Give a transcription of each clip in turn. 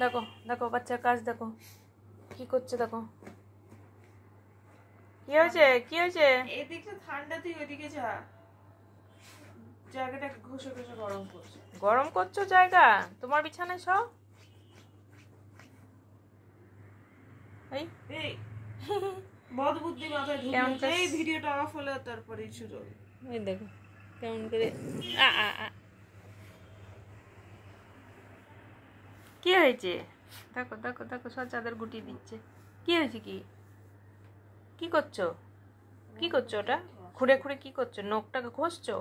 দেখো দেখো বাচ্চার কাজ দেখো কি করছে, দেখো কি হয়েছে, কি হয়েছে? এদিকটা ঠান্ডা, তুই ওইদিকে যা, জায়গাটা ঘষে ঘষে গরম করছে। গরম করছো জায়গা? তোমার বিছানায় সব এই এই বদ বুদ্ধি মাথায় ঢুকে, এই ভিডিওটা অফ হলে তারপরে শুরু হবে। এই দেখো কেমন করে কি হয়েছে? দেখো দেখো দেখো সব চাদর গুটিয়ে দিচ্ছে। কি হয়েছে? কি কি করছো? কি করছো ওটা? খুঁড়ে খুঁড়ে কি করছো? নখটাকে ঘষছো?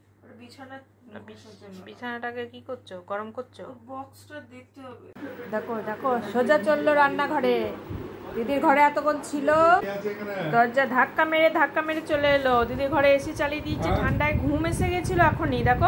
বিছানাটাকে কি করছো? গরম করছো? বক্সটা দেখতে হবে। দেখো দেখো সোজা চললো রান্নাঘরে। দিদির ঘরে এতক্ষণ ছিল, দরজা ধাক্কা মেরে চলে এলো। দিদির ঘরে এসি চালিয়ে দিয়েছে, ঠান্ডায় ঘুম এসে গেছিল এখনই। দেখো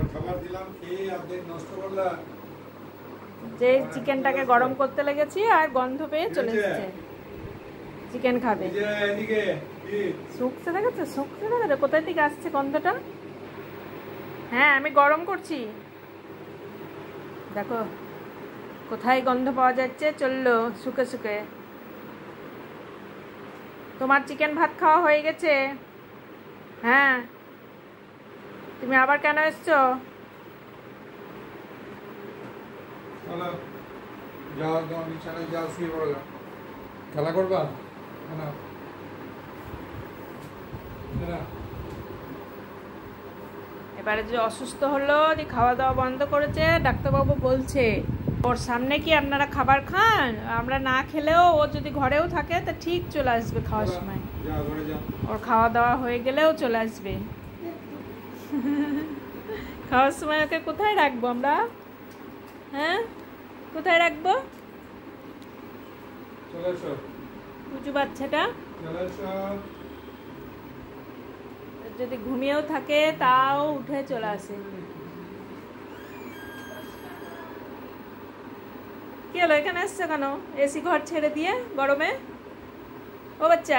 যে চিকেনটাকে গরম করতে লেগেছি আর গন্ধ পেয়ে চলে এসেছে, চিকেন খাবে। শুকছে দেখেছো, শুকছে দেখেছো কোথায় থেকে আসছে গন্ধটা? হ্যাঁ আমি গরম করছি, দেখো কোথায় গন্ধ পাওয়া যাচ্ছে। চললো শুকে শুকে। তোমার চিকেন ভাত খাওয়া হয়ে গেছে। হ্যাঁ তুমি আবার কেন এসছো? খেলা করবা? এবারে যে অসুস্থ হলো, যে খাওয়া দাওয়া বন্ধ করেছে, ডাক্তারবাবু বলছে ওর সামনে কি আপনারা খাবার খান, আমরা না খেলেও ও যদি ঘরেও থাকে তা ঠিক চলে আসবে খাওয়ার সময়। ওর খাওয়া দাওয়া হয়ে গেলেও চলে আসবে। খাওয়ার সময় ওকে কোথায় রাখবো আমরা? হ্যাঁ কোথায় রাখবো? উঁচু বাচ্চাটা যদি ঘুমিয়েও থাকে তাও উঠে চলে আসে। কি হলো, এখানে আসছে কেন এসি ঘর ছেড়ে দিয়ে গরমে? ও বাচ্চা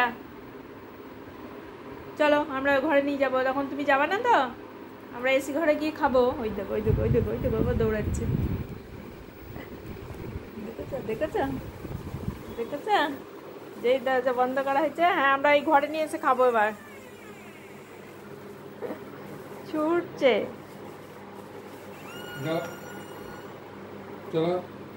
চলো আমরা ঘরে নিয়ে যাবো, তখন তুমি যাবা না তো? আমরা এসি ঘরে গিয়ে খাবো। ওই দেখো ওই দেখো ওই দেখো ওই দেখো বাবা দৌড়াচ্ছে, দেখেছো দেখেছো দেখেছো? যেই দরজা বন্ধ করা হয়েছে, হ্যাঁ আমরা এই ঘরে নিয়ে এসে খাবো। এবার ছুটছে। চলো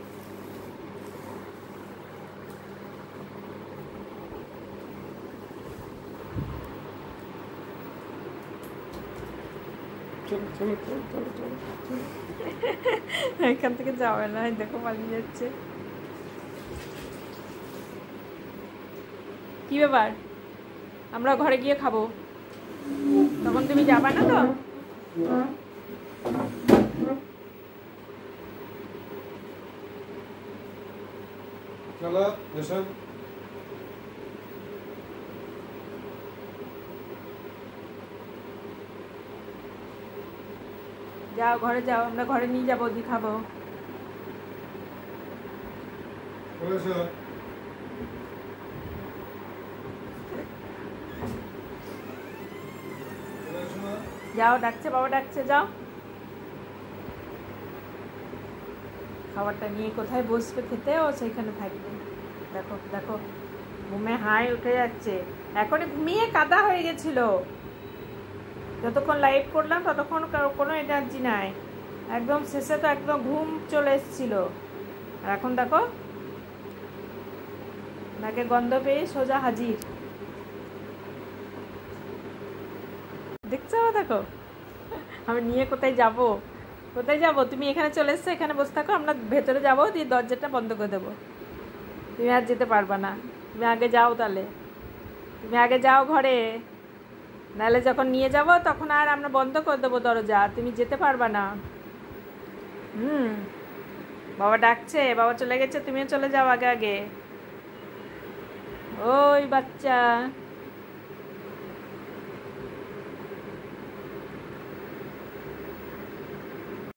এখান থেকে যাবে না, দেখো পালিয়ে যাচ্ছে। কি ব্যাপার, আমরা ঘরে গিয়ে খাবো, তখন তুমি যাবা না তো? চলো এসো। যাও ঘরে যাও, আমরা ঘরে নিয়ে যাবো, দিয়ে খাবো। যাও, ডাকছে বাবা ডাকছে, যাও। খাবারটা নিয়ে কোথায় বসবে খেতে, ও সেইখানে থাকবে। দেখো দেখো ঘুমে হাই উঠে যাচ্ছে, এখনই ঘুমিয়ে কাদা হয়ে গেছিল। যতক্ষণ লাইভ করলাম ততক্ষণ কোনো এনার্জি নাই, একদম শেষে তো একদম ঘুম চলে এসেছিল। আর এখন দেখো নাকে গন্ধ পেয়ে সোজা হাজির। দেখছো দেখো আমি নিয়ে কোথায় যাব, কোথায় যাব? তুমি এখানে চলে এসছো, এখানে বসে থাকো, আমরা ভেতরে যাবো, দিয়ে দরজাটা বন্ধ করে দেবো। তুমি আর যেতে পারবা না, তুমি আগে যাও। তাহলে তুমি আগে যাও ঘরে, নাহলে যখন নিয়ে যাব তখন আর আমরা বন্ধ করে দেবো দরজা, তুমি যেতে পারবা না। বাবা ডাকছে, বাবা চলে গেছে, তুমিও চলে যাও আগে আগে। ওই বাচ্চা